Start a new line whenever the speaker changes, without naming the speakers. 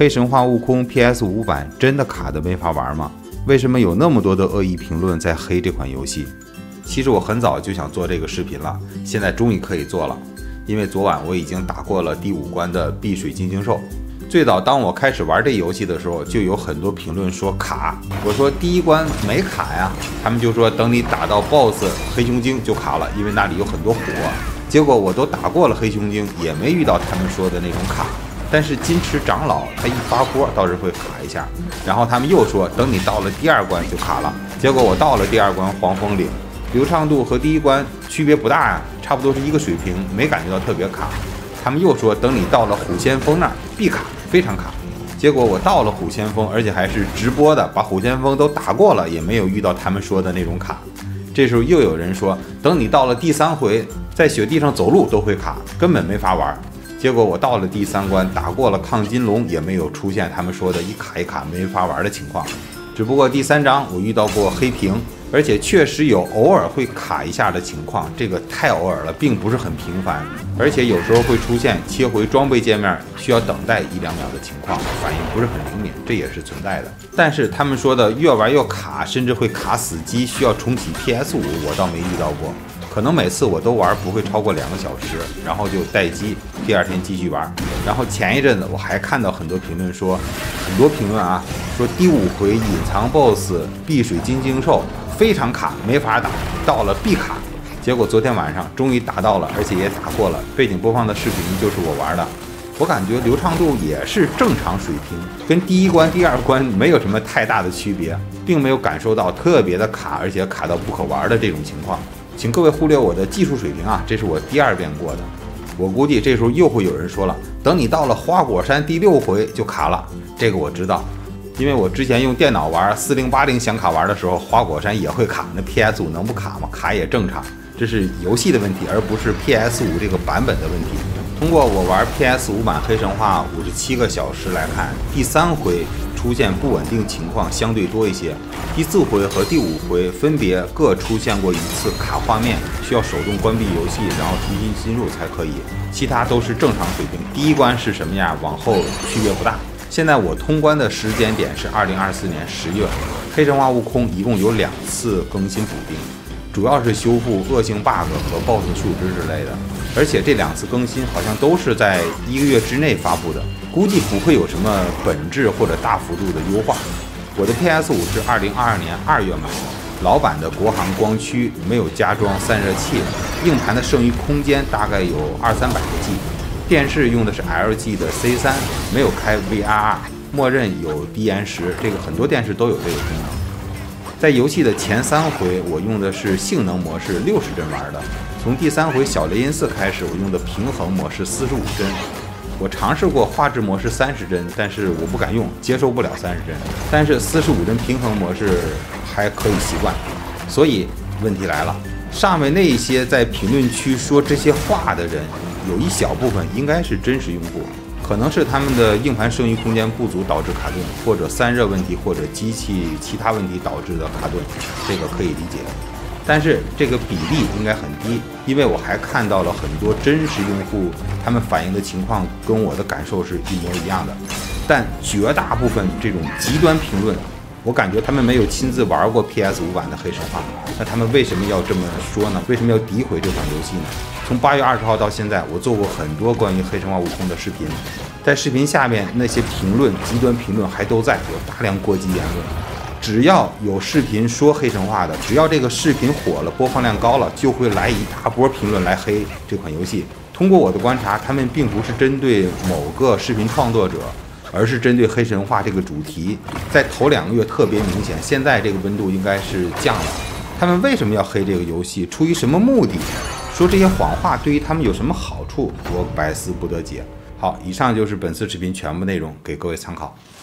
黑神话：悟空 PS5 版真的卡的没法玩吗？为什么有那么多的恶意评论在黑这款游戏？其实我很早就想做这个视频了，现在终于可以做了。因为昨晚我已经打过了第5关的碧水金睛兽。最早当我开始玩这游戏的时候，就有很多评论说卡。我说第1关没卡呀，他们就说等你打到 BOSS 黑熊精就卡了，因为那里有很多火。结果我都打过了黑熊精，也没遇到他们说的那种卡。但是金池长老他一发波倒是会卡一下，然后他们又说等你到了第2关就卡了。结果我到了第2关黄风岭，流畅度和第1关区别不大呀，差不多是一个水平，没感觉到特别卡。他们又说等你到了虎先锋那儿必卡，非常卡。结果我到了虎先锋，而且还是直播的，把虎先锋都打过了，也没有遇到他们说的那种卡。这时候又有人说等你到了第3回，在雪地上走路都会卡，根本没法玩。结果我到了第3关，打过了抗金龙，也没有出现他们说的一卡一卡没法玩的情况。只不过第3章我遇到过黑屏，而且确实有偶尔会卡一下的情况，这个太偶尔了，并不是很频繁。而且有时候会出现切回装备界面需要等待1-2秒的情况，反应不是很灵敏，这也是存在的。但是他们说的越玩越卡，甚至会卡死机，需要重启 PS5，我倒没遇到过。可能每次我都玩不会超过2个小时，然后就待机，第2天继续玩。然后前一阵子我还看到很多评论说，说第5回隐藏 BOSS 碧水金睛兽非常卡，没法打，到了必卡。结果昨天晚上终于打到了，而且也打过了。背景播放的视频就是我玩的，我感觉流畅度也是正常水平，跟第1关、第2关没有什么太大的区别，并没有感受到特别的卡，而且卡到不可玩的这种情况。请各位忽略我的技术水平啊，这是我第2遍过的。我估计这时候又会有人说了，等你到了花果山第6回就卡了。这个我知道，因为我之前用电脑玩4080显卡玩的时候，花果山也会卡，那 PS5 能不卡吗？卡也正常，这是游戏的问题，而不是 PS5 这个版本的问题。通过我玩 PS5 版黑神话57个小时来看，第3回出现不稳定情况相对多一些，第4回和第5回分别各出现过1次卡画面，需要手动关闭游戏，然后重新进入才可以，其他都是正常水平。第1关是什么样，往后区别不大。现在我通关的时间点是2024年10月，黑神话悟空一共有2次更新补丁，主要是修复恶性 bug 和 BOSS 数值之类的，而且这2次更新好像都是在1个月之内发布的，估计不会有什么本质或者大幅度的优化。我的 PS5 是2022年2月买的，老版的国行光驱，没有加装散热器，硬盘的剩余空间大概有200-300个 G， 电视用的是 LG 的 C3， 没有开 VRR， 默认有低延时，这个很多电视都有这个功能。在游戏的前3回，我用的是性能模式60帧玩的。从第3回小雷音寺开始，我用的平衡模式45帧。我尝试过画质模式30帧，但是我不敢用，接受不了30帧。但是45帧平衡模式还可以习惯。所以问题来了，上面那些在评论区说这些话的人，有一小部分应该是真实用户。可能是他们的硬盘剩余空间不足导致卡顿，或者散热问题，或者机器其他问题导致的卡顿，这个可以理解。但是这个比例应该很低，因为我还看到了很多真实用户，他们反映的情况跟我的感受是一模一样的。但绝大部分这种极端评论，我感觉他们没有亲自玩过 PS5 版的黑神话，那他们为什么要这么说呢？为什么要诋毁这款游戏呢？从8月20号到现在，我做过很多关于黑神话悟空的视频，在视频下面那些评论，极端评论还都在，有大量过激言论。只要有视频说黑神话的，只要这个视频火了，播放量高了，就会来一大波评论来黑这款游戏。通过我的观察，他们并不是针对某个视频创作者，而是针对黑神话这个主题。在头2个月特别明显，现在这个温度应该是降了。他们为什么要黑这个游戏？出于什么目的？说这些谎话对于他们有什么好处？我百思不得解。好，以上就是本次视频全部内容，给各位参考。